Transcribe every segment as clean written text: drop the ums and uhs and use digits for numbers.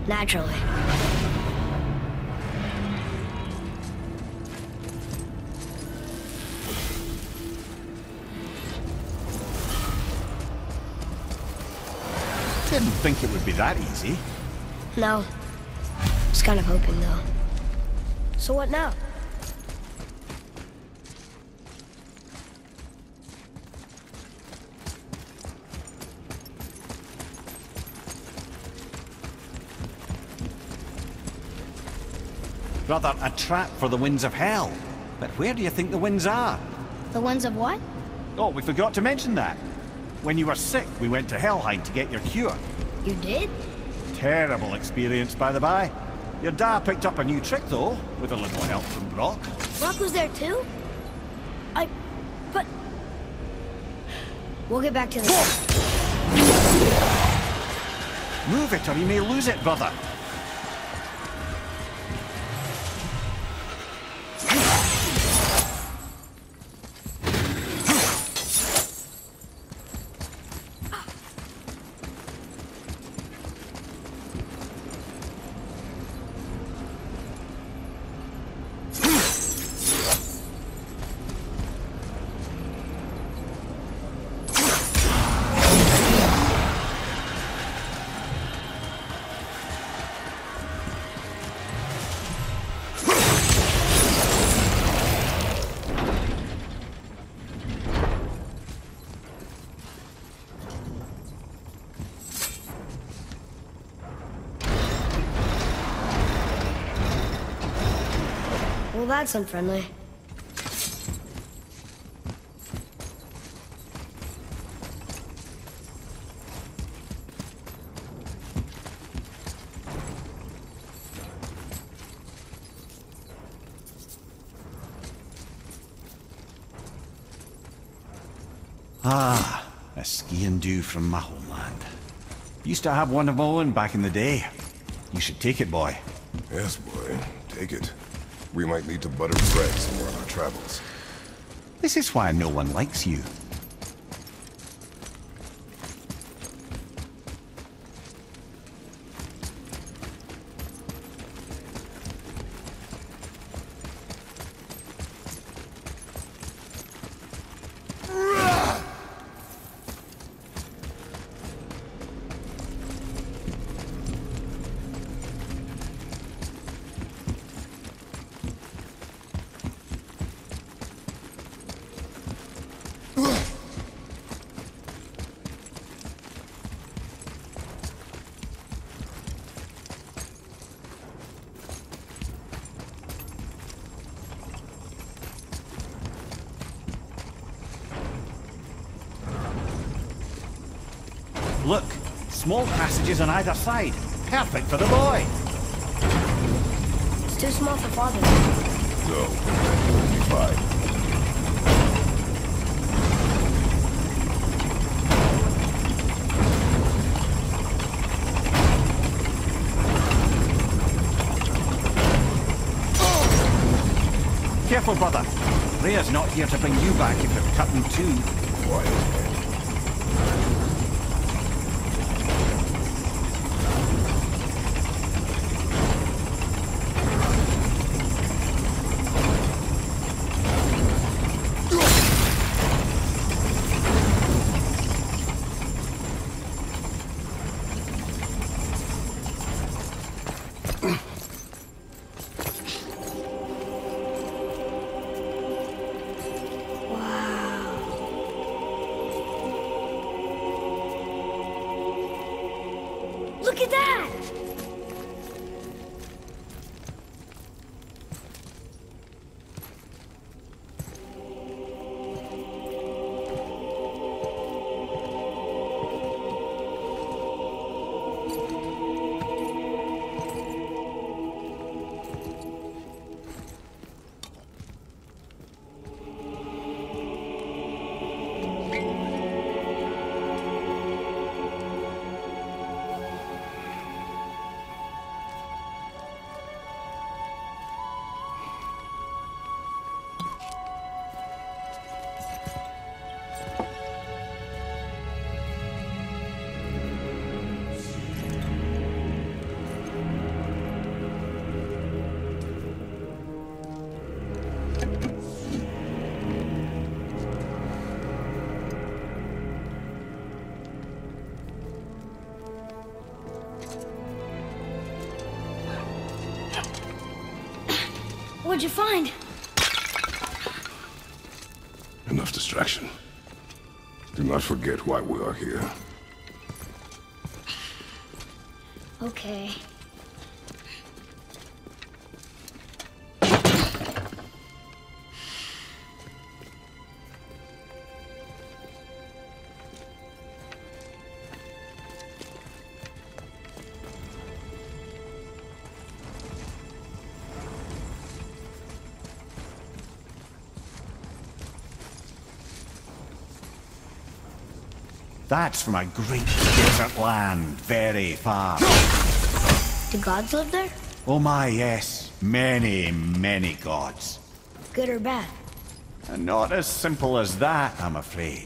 Naturally. Didn't think it would be that easy. No. Was kind of hoping, though. So what now? Rather, a trap for the winds of hell. But where do you think the winds are? The winds of what? Oh, we forgot to mention that. When you were sick, we went to Helheim to get your cure. You did? Terrible experience, by the by. Your dad picked up a new trick, though, with a little help from Brock. Brock was there, too? But... We'll get back to this. Move it, or you may lose it, brother. Well, that's unfriendly. Ah, a skiing do from my homeland. Used to have one of my own back in the day. You should take it, boy. Yes, boy. Take it. We might need to butter bread somewhere on our travels. This is why no one likes you. Look, small passages on either side. Perfect for the boy. It's too small for father. No, it'll be fine. Careful, brother. Rhea's not here to bring you back if you're cut in two. Quiet. Look at that! What'd you find? Enough distraction. Do not forget why we are here. Okay. That's from a great desert land, very far. Do gods live there? Oh my, yes. Many, many gods. Good or bad? And not as simple as that, I'm afraid.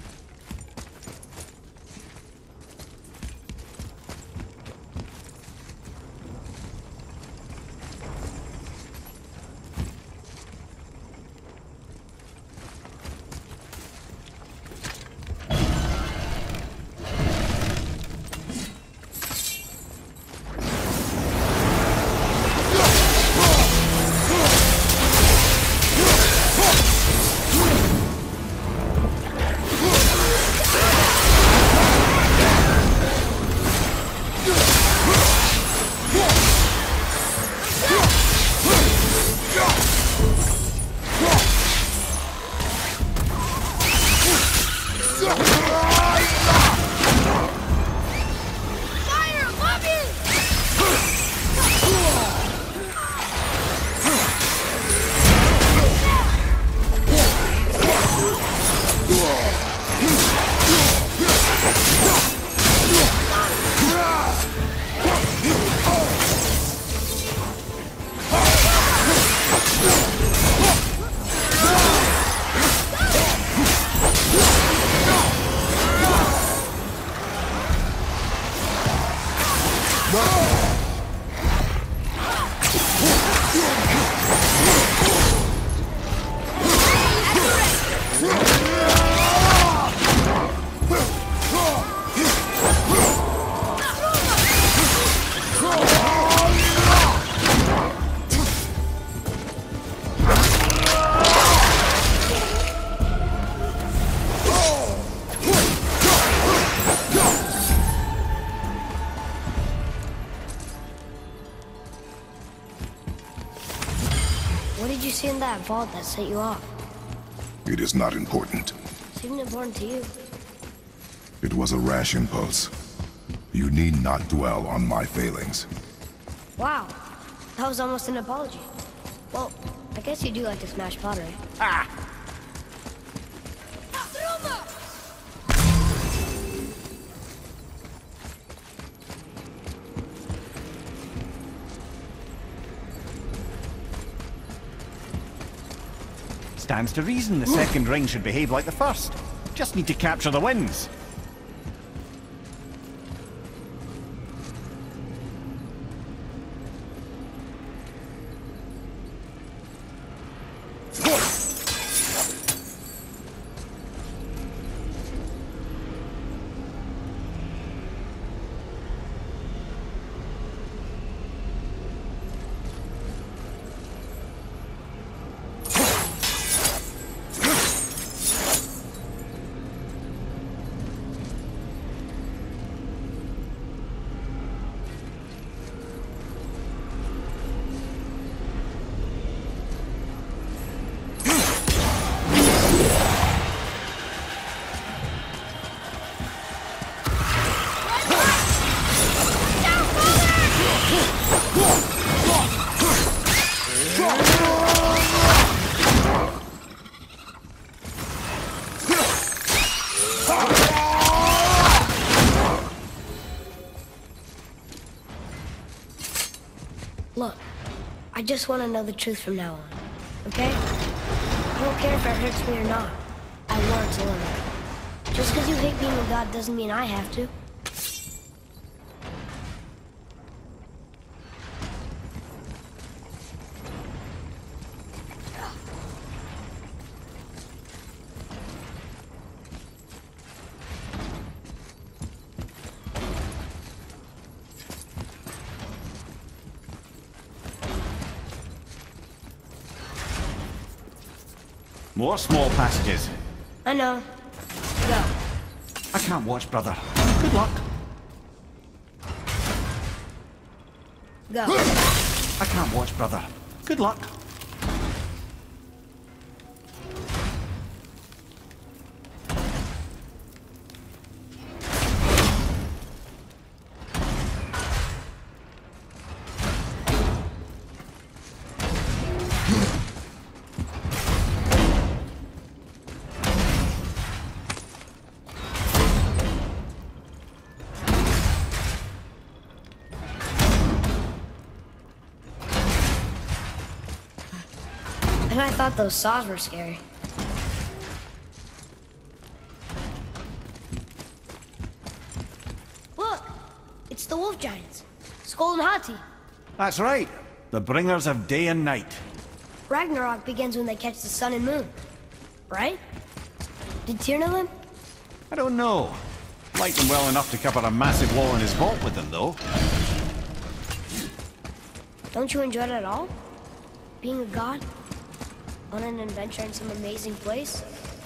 What did you see in that vault that set you off? It is not important. Seemed important to you. It was a rash impulse. You need not dwell on my failings. Wow, that was almost an apology. Well, I guess you do like to smash pottery. Ah! Stands to reason the second ring should behave like the first. Just need to capture the winds. Look, I just want to know the truth from now on, okay? I don't care if it hurts me or not. I want to learn. Just because you hate being a god doesn't mean I have to. More small passages. I know. Go. I can't watch, brother. Good luck. Go. I can't watch, brother. Good luck. And I thought those saws were scary. Look! It's the wolf giants. Skull and Hati. That's right. The bringers of day and night. Ragnarok begins when they catch the sun and moon. Right? Did Tyr know them? I don't know. Liked them well enough to cover a massive wall in his vault with them, though. Don't you enjoy it at all? Being a god? On an adventure in some amazing place?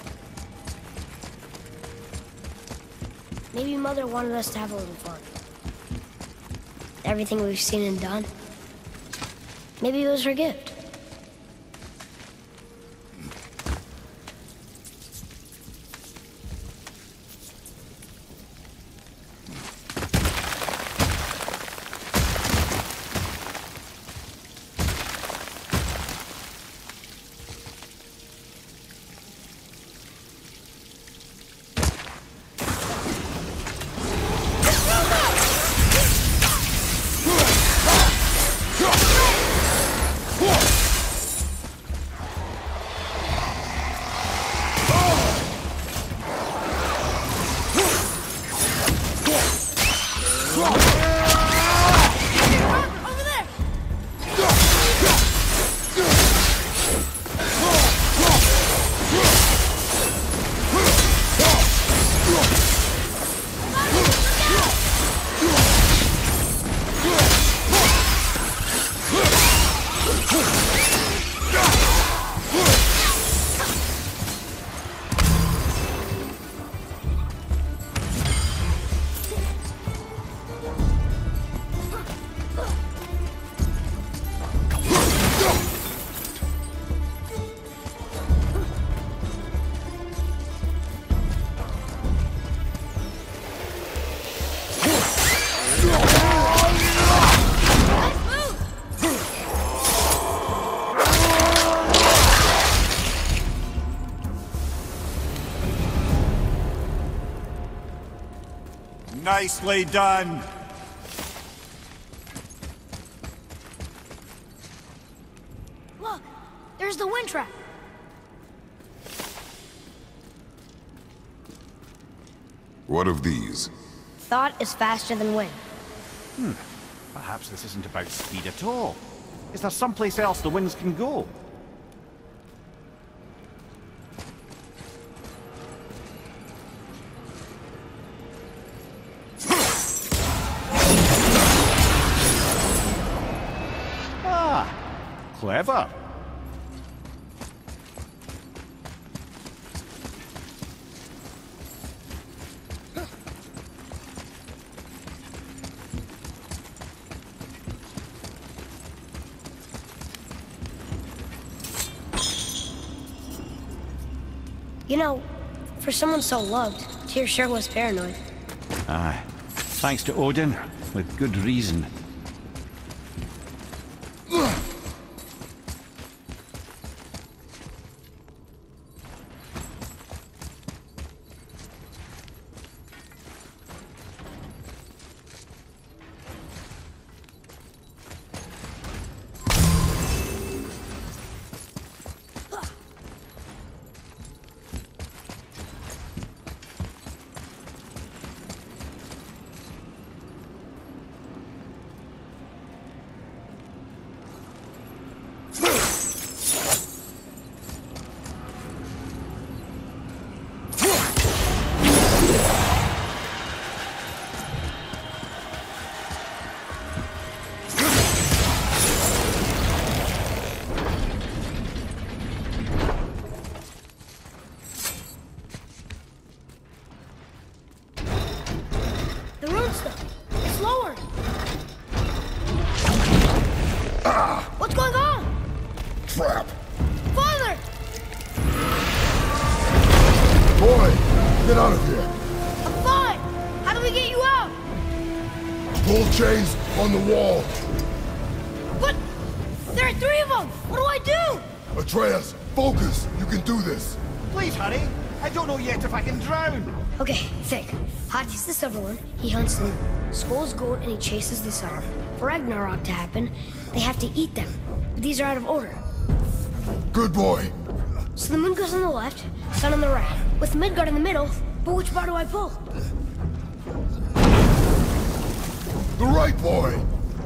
Maybe Mother wanted us to have a little fun. Everything we've seen and done. Maybe it was her gift. Nicely done. Look! There's the wind trap! What of these? Thought is faster than wind. Perhaps this isn't about speed at all. Is there someplace else the winds can go? Clever. You know, for someone so loved, Tyr sure was paranoid. Aye. Thanks to Odin, with good reason. monster! It's lowered! Ah! What's going on? Trap! Father! Boy, get out of here! I'm fine! How do we get you out? Pull chains on the wall! But there are 3 of them! What do I do? Atreus, focus! You can do this! Please hurry. I don't know yet if I can drown. Okay, think. Hati's the silver one. He hunts them. Skull's goat and he chases the sun. For Ragnarok to happen, they have to eat them. But these are out of order. Good boy! So the moon goes on the left, sun on the right, with Midgard in the middle, but which bar do I pull? The right boy!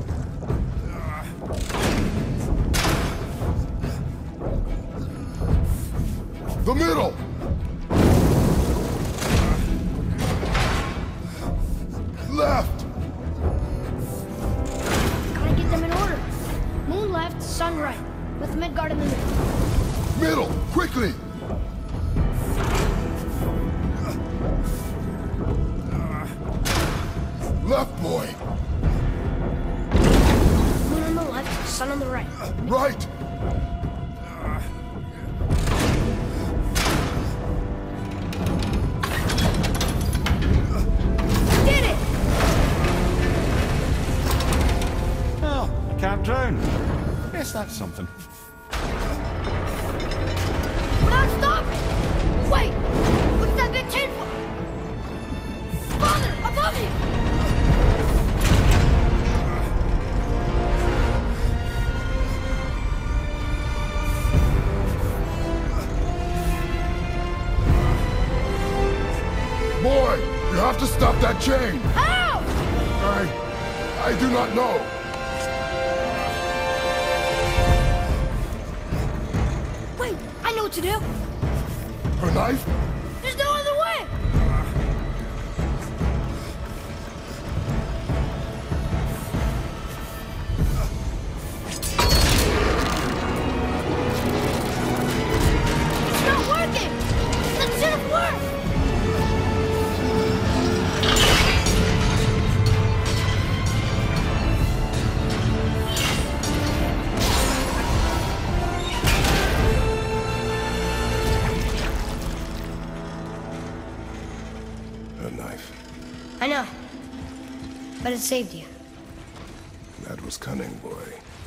The middle! Left! Gotta get them in order. Moon left, sun right, with Midgard in the middle. Middle! Quickly! Left boy! Moon on the left, sun on the right. Right! Did it! Oh, can't drown. Guess that's something. We're not stopping! Wait! What's that big tin for? Father, above you! Boy, you have to stop that chain! How? I do not know. Wait, I know what to do. Her knife? There's no other way! It's not working! That should have worked! Her knife. I know. But it saved you. That was cunning, boy.